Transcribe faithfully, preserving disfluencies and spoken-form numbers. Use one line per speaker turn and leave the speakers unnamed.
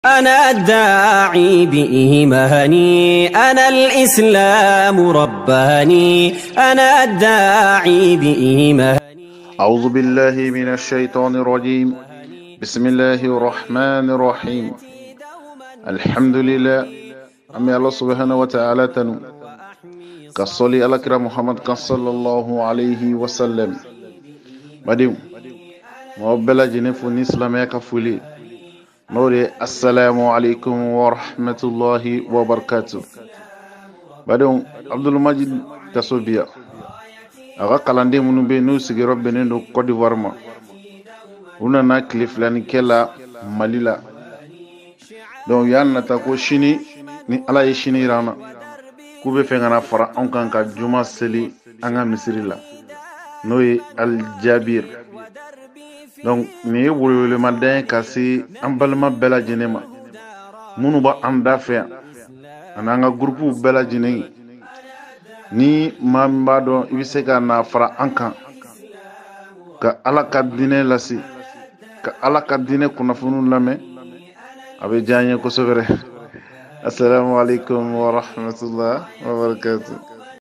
أنا الداعي بإيماني أنا الإسلام رباني أنا الداعي بإيماني.
أعوذ بالله من الشيطان الرجيم. بسم الله الرحمن الرحيم. الحمد لله أمي الله سبحانه وتعالى تنو كصلي على كرام محمد صلى الله عليه وسلم. بديم مقبلة جنف الإسلام كفولي نوري السلام عليكم ورحمة الله وبركاته. بديم عبد المجيد كسوبيا aga kalande munu be no sigiro benen do Côte d'Ivoire ma una na kliflani kela malila donc yanna ta ko shini ni ala ye shini rana ku be fe ngana fara on kan ka juma seli anga misiri la no ye al jabir donc ni wulule madan kasi ambalma bela jinema munu ba anda fe ananga groupe bela jineni ni mamba don ibise ka na fara ankan ka ala ka dine lasi ka ala ka dine kunafunu lame abe janye ko sobere. Assalamu alaikum wa rahmatullah wa barakatuh.